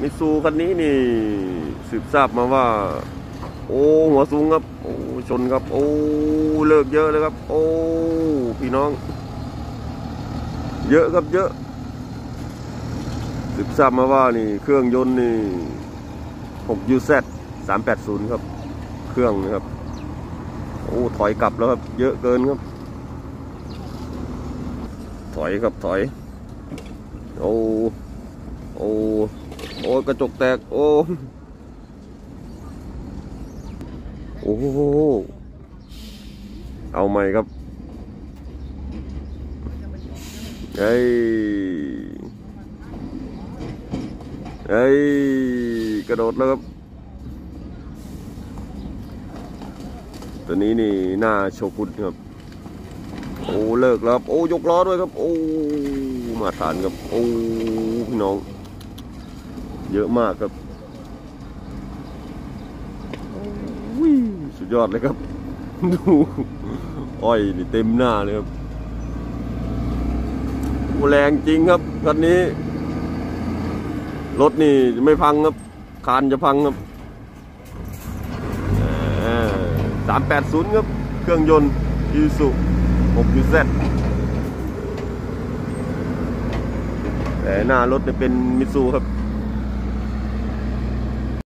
มิซูคันนี้นี่สืบทราบมาว่าโอ้หัวสูงครับโอ้ชนครับโอ้เลิกเยอะเลยครับโอ้พี่น้องเยอะครับเยอะสืบทราบมาว่านี่เครื่องยนต์นี่6UZ 380ครับเครื่องนะครับโอ้ถอยกลับแล้วครับเยอะเกินครับถอยครับถอยโอ้โอ้โอ้กระจกแตกโอ้โอ้เอาใหม่ครับเฮ้ยเฮ้ยกระโดดแล้วครับตัวนี้นี่หน้าโชกุนครับโอ้เลิกแล้วครับโอ้ยกล้อด้วยครับโอ้มาฐานครับโอ้พี่น้องเยอะมากครับสุดยอดเลยครับดูอ้อยนี่เต็มหน้าเลยครับแรงจริงครับคันนี้รถนี่ไม่พังครับคานจะพังครับ380ครับเครื่องยนต์อีซู6UZแต่หน้ารถเนี่ยเป็นมิตซูครับ